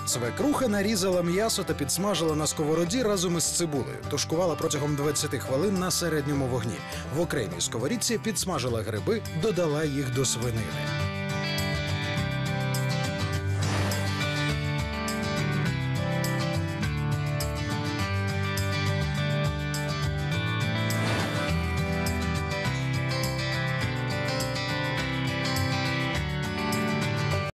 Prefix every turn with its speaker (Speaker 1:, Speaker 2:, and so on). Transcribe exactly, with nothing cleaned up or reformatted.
Speaker 1: Свекруха нарізала м'ясо та підсмажила на сковороді разом із цибулею. Тушкувала протягом двадцяти хвилин на середньому вогні. В окремій сковорідці підсмажила гриби, додала їх до свинини.